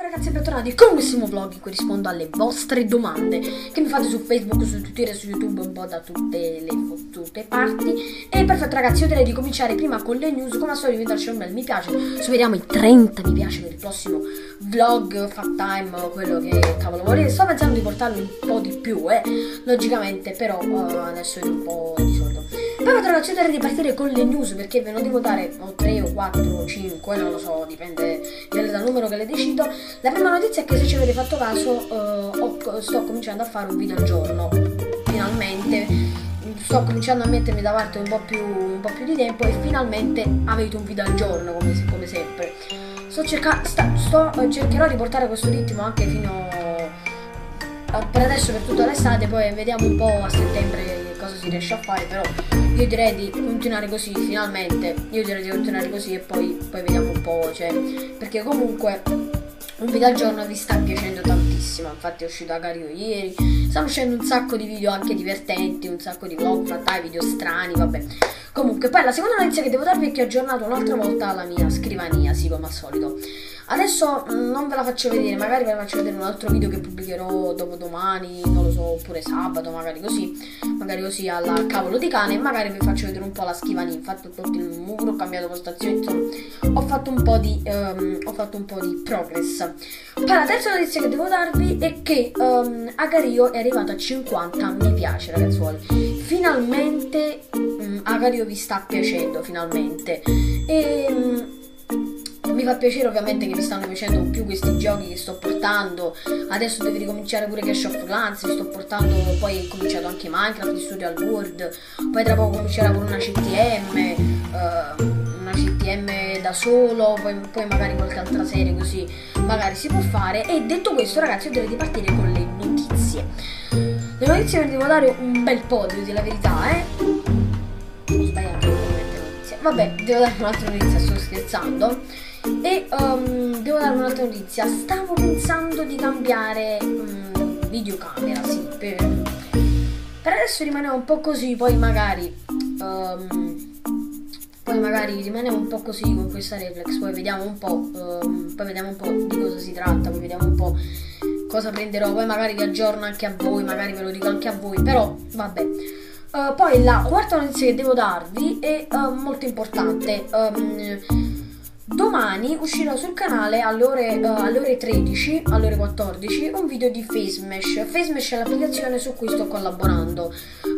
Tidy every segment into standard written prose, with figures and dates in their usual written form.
Ragazzi, bentornati con un nuovissimo vlog in cui rispondo alle vostre domande che mi fate su Facebook, su Twitter, su YouTube, un po' da tutte le parti. E perfetto ragazzi, io direi di cominciare prima con le news. Come al solito vi lascio un bel mi piace, superiamo i 30 mi piace per il prossimo vlog, fat time, quello che cavolo volete. Sto pensando di portarlo un po' di più, logicamente, però adesso è un po' di solito. Perfetto ragazzi, io direi di partire con le news perché ve ne devo dare 3 o 4 o 5, non lo so, dipende dal numero che le decido. La prima notizia è che, se ci avete fatto caso, sto cominciando a fare un video al giorno. Finalmente sto cominciando a mettermi davanti un po' più di tempo e finalmente avete un video al giorno, come sempre. Cercherò di portare questo ritmo anche fino per adesso, per tutta l'estate, poi vediamo un po' a settembre cosa si riesce a fare, però io direi di continuare così, finalmente. Io direi di continuare così e poi vediamo un po', cioè, perché comunque un video al giorno vi sta piacendo tantissimo. Infatti è uscito Agario ieri, stanno uscendo un sacco di video anche divertenti, un sacco di vlog, frattai, video strani, vabbè. Comunque, poi la seconda notizia che devo darvi è che ho aggiornato un'altra volta la mia scrivania, sì, come al solito. Adesso non ve la faccio vedere, magari ve la faccio vedere in un altro video che pubblicherò dopodomani, non lo so, oppure sabato, magari così alla cavolo di cane, magari vi faccio vedere un po' la scrivania. Infatti ho tolto il muro, ho cambiato postazione, insomma, ho fatto un po' di progress. Poi la terza notizia che devo darvi è che Agario è arrivato a 50 mi piace, ragazzuoli. Finalmente Agario vi sta piacendo, finalmente. E mi fa piacere ovviamente che vi stanno piacendo più questi giochi che sto portando. Adesso devo ricominciare pure Clash of Clans, sto portando, poi ho cominciato anche Minecraft, Tutorial World, poi tra poco comincerà pure una CTM da solo, poi magari qualche altra serie, così magari si può fare. E detto questo ragazzi, io direi di partire con le notizie. Le notizie ve ne devo dare un bel po', devo dire la verità, ho sbagliato notizie. Vabbè, devo dare un'altra notizia, sto scherzando. E devo dare un'altra notizia. Stavo pensando di cambiare videocamera, sì, per adesso rimane un po' così, poi magari rimaniamo un po' così con questa reflex, poi vediamo un po' di cosa si tratta, poi vediamo un po' cosa prenderò, poi magari vi aggiorno anche a voi, magari ve lo dico anche a voi, però vabbè. Poi la quarta notizia che devo darvi è molto importante. Domani uscirà sul canale alle ore 13, alle ore 14, un video di FaceMesh. FaceMesh è l'applicazione su cui sto collaborando.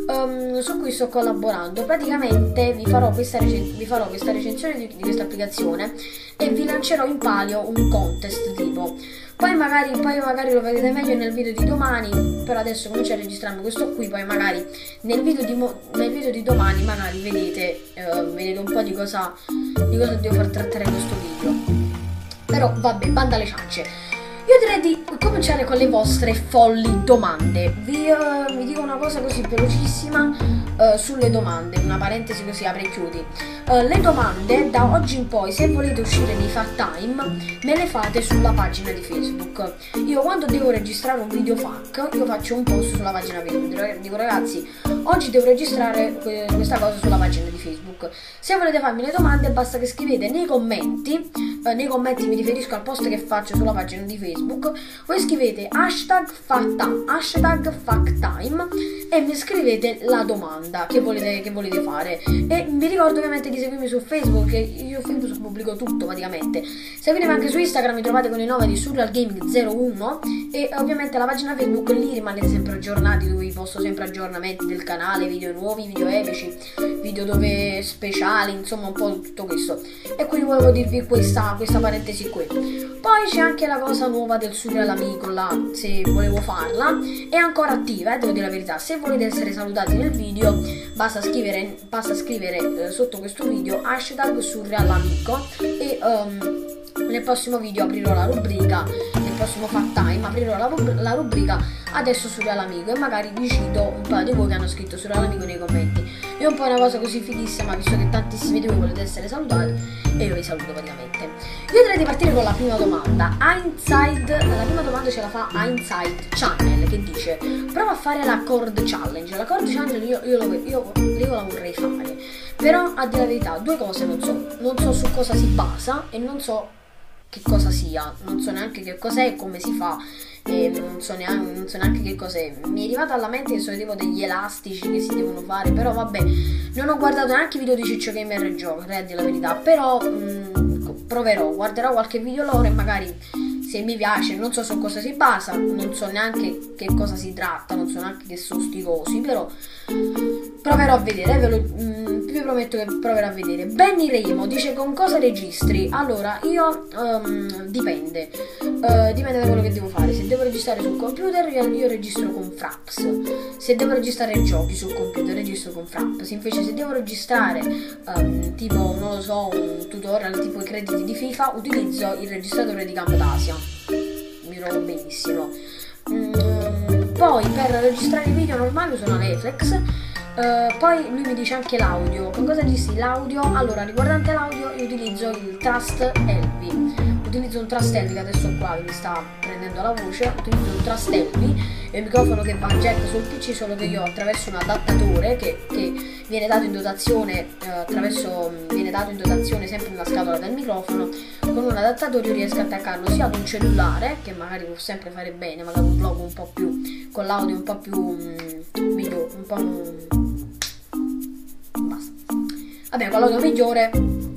Praticamente vi farò questa recensione di questa applicazione e vi lancerò in palio un contest tipo. Poi magari lo vedete meglio nel video di domani, però adesso comincio a registrarmi questo qui, poi magari nel video di domani magari vedete un po' di cosa devo far trattare questo video. Però vabbè, banda alle ciance. Io direi di cominciare con le vostre folli domande. Vi dico una cosa così velocissima sulle domande, una parentesi così apri e chiudi. Le domande da oggi in poi, se volete uscire nei fat time, me le fate sulla pagina di Facebook. Io quando devo registrare un video FAQ, io faccio un post sulla pagina Facebook. Dico ragazzi, oggi devo registrare questa cosa sulla pagina di Facebook. Se volete farmi le domande basta che scrivete nei commenti mi riferisco al post che faccio sulla pagina di Facebook. Voi scrivete hashtag FAQTime e mi scrivete la domanda che volete fare. E vi ricordo ovviamente di seguirmi su Facebook, che io su Facebook pubblico tutto praticamente. Seguitemi anche su Instagram, mi trovate con i nome di Surreal Gaming 01 e ovviamente la pagina Facebook, lì rimanete sempre aggiornati, dove vi posto sempre aggiornamenti del canale, video nuovi, video epici, video dove speciali, insomma un po' tutto questo. E quindi volevo dirvi questa parentesi qui. Poi c'è anche la cosa nuova del Surreal Amico, là, se volevo farla, è ancora attiva, devo dire la verità. Se volete essere salutati nel video basta scrivere sotto questo video hashtag Surreal Amico e nel prossimo video aprirò la rubrica, nel prossimo fat time aprirò la rubrica adesso Surreal Amico e magari vi cito un paio di voi che hanno scritto Surreal Amico nei commenti. È un po' una cosa così fighissima, visto che tantissimi di voi volete essere salutati e io vi saluto praticamente. Io direi di partire con la prima domanda. La prima domanda ce la fa Inside Channel, che dice: prova a fare la Cord Challenge. La Cord Challenge io la vorrei fare, però a dire la verità due cose non so su cosa si basa e non so che cosa sia, non so neanche che cos'è, come si fa, e non so neanche che cos'è. Mi è arrivata alla mente che sono tipo degli elastici che si devono fare, però vabbè, non ho guardato neanche i video di Ciccio Gamer e Gioco, a dire la verità, però proverò, guarderò qualche video loro e magari se mi piace, non so su cosa si basa, non so neanche che cosa si tratta, non so neanche che sono sti cosi, però proverò a vedere, vi prometto che proverò a vedere. Benny Remo dice: con cosa registri? Allora, io dipende da quello che devo fare. Se devo registrare sul computer, io registro con Fraps. Se devo registrare giochi sul computer, registro con Fraps. Invece se devo registrare tipo, non lo so, un tutorial tipo i crediti di FIFA, utilizzo il registratore di Camtasia. Mi trovo benissimo. Poi per registrare i video normali uso una reflex. Poi lui mi dice anche l'audio. Con cosa registri l'audio? Allora, riguardante l'audio, io utilizzo il Trust Elvi. Utilizzo un Trust Elvi che adesso qua mi sta prendendo la voce. Utilizzo un Trust Elvi e il microfono che va a jack sul PC, solo che io attraverso un adattatore che viene dato in dotazione sempre nella scatola del microfono. Con un adattatore io riesco a attaccarlo sia ad un cellulare, che magari può sempre fare bene, magari un vlog un po' più con l'audio un po' più migliore, un po' basta. Vabbè, con l'audio migliore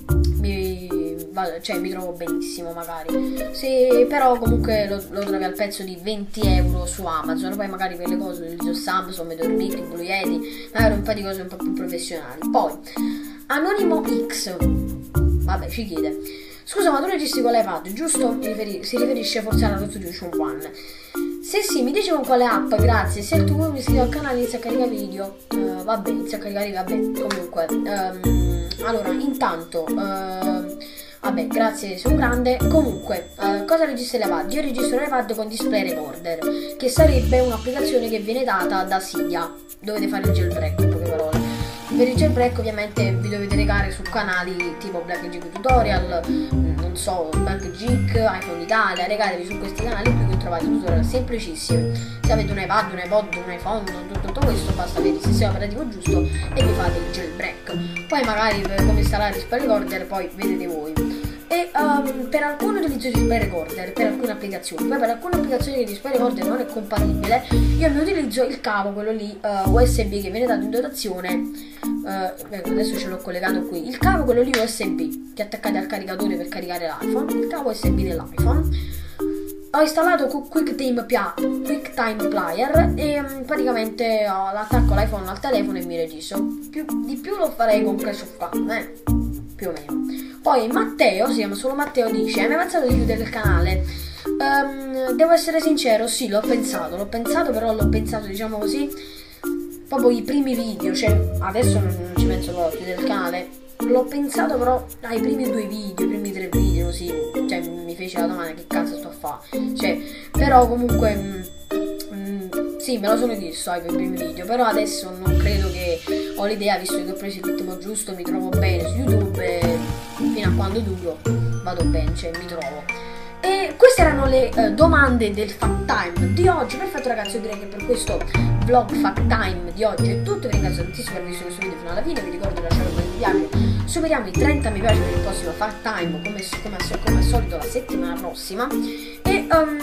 mi trovo benissimo magari. Se però comunque lo trovi al prezzo di 20 euro su Amazon. Poi magari per le cose utilizzo Samsung, Medormic, Blue Yeti, magari un po' di cose un po' più professionali. Poi Anonimo X, vabbè, ci chiede: scusa, ma tu registri con l'iPad, giusto? Si riferisce forse alla Resolution One. Se sì, mi dici con quale app, grazie. Se tu mi iscrivi al canale, inizia a caricare video. Vabbè, inizia a caricare, vabbè, comunque. Allora, intanto, vabbè, grazie, sei un grande. Comunque, cosa registri l'iPad? Io registro l'iPad con Display Recorder, che sarebbe un'applicazione che viene data da Cydia. Dovete fare il jailbreak, in poche parole. Per il jailbreak ovviamente vi dovete recare su canali tipo Black Geek Tutorial, non so, Black Geek, iPhone Italia, regatevi su questi canali qui che trovate tutorial semplicissimi. Se avete un iPad, un iPod, un iPhone, tutto questo, basta avere il sistema operativo giusto e vi fate il jailbreak. Poi magari per come installare il Display Recorder poi vedete voi. E per alcune utilizzo Display Recorder, per alcune applicazioni. Poi per alcune applicazioni che Display Recorder non è compatibile, io mi utilizzo il cavo, quello lì USB che viene dato in dotazione. Adesso ce l'ho collegato qui. Il cavo, quello lì USB che attaccate al caricatore per caricare l'iPhone, il cavo USB dell'iPhone. Ho installato QuickTime Player e praticamente l'attacco l'iPhone al telefono e mi registro. Di più lo farei con Clash of Clans, più o meno. Poi Matteo, si chiama solo Matteo, dice: hai mai pensato di chiudere il canale? Devo essere sincero, sì, l'ho pensato, però l'ho pensato, diciamo così, proprio i primi video, cioè adesso non ci penso proprio a chiudere il canale. L'ho pensato però ai primi 2 video, i primi 3 video, così, cioè mi fece la domanda che cazzo sto a fare, cioè, però comunque sì, me lo sono chiesto ai primi video, però adesso non credo che ho l'idea, visto che ho preso il ritmo giusto, mi trovo bene su YouTube e fino a quando duro vado bene, cioè mi trovo. E queste erano le domande del Fact Time di oggi. Perfetto ragazzi, io direi che per questo vlog Fact Time di oggi è tutto. Vi ringrazio tantissimo per aver visto questo video fino alla fine. Vi ricordo di lasciare un bel mi piace. Superiamo i 30 mi piace per il prossimo Fact Time, come al solito la settimana prossima. E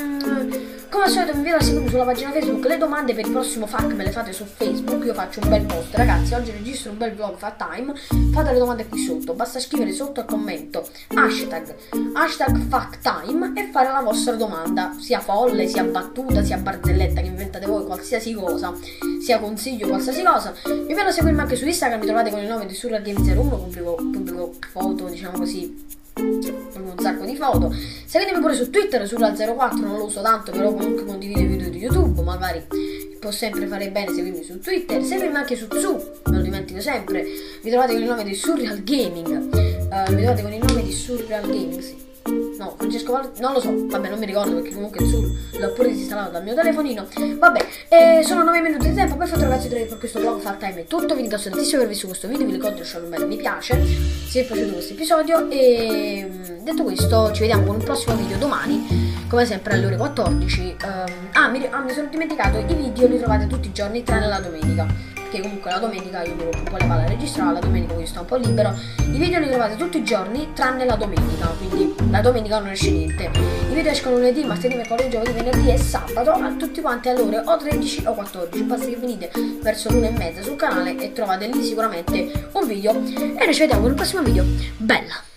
come al solito vi invito a seguirmi sulla pagina Facebook. Le domande per il prossimo FAQ me le fate su Facebook. Io faccio un bel post, ragazzi, oggi registro un bel vlog Fact Time. Fate le domande qui sotto, basta scrivere sotto al commento hashtag Fact Time e fare la vostra domanda, sia folle, sia battuta, sia barzelletta che inventate voi, qualsiasi cosa, sia consiglio, qualsiasi cosa. Vi invito a seguirmi anche su Instagram, mi trovate con il nome di SurrealGame01, pubblico foto, diciamo così, un sacco di foto. Seguitemi pure su Twitter, Surreal04, non lo uso tanto, però comunque condivido i video di YouTube, magari può sempre fare bene seguirmi su Twitter. Seguitemi anche su Zu, me lo dimentico sempre, mi trovate con il nome di Surreal Gaming, mi trovate con il nome di Surreal Gaming, sì. No, Francesco non lo so, vabbè, non mi ricordo perché comunque il Sur l'ho pure disinstallato dal mio telefonino. Vabbè, sono 9 minuti di tempo. Perfetto ragazzi, direi che per questo vlog Fact Time è tutto. Vi ringrazio tantissimo per aver visto questo video. Vi ricordo di lasciare un bel mi piace se vi è piaciuto questo episodio. E detto questo, ci vediamo con un prossimo video domani, come sempre alle ore 14. Mi sono dimenticato, i video li trovate tutti i giorni tranne la domenica, perché perché comunque la domenica io mi rompo un po' le palle a registrare, la domenica quindi sto un po' libero. I video li trovate tutti i giorni tranne la domenica, quindi la domenica non esce niente. I video escono lunedì, martedì, mercoledì, giovedì, venerdì e sabato a tutti quanti alle ore o 13 o 14. Basta che venite verso l'1:30 sul canale e trovate lì sicuramente un video. E noi ci vediamo nel prossimo video. Bella!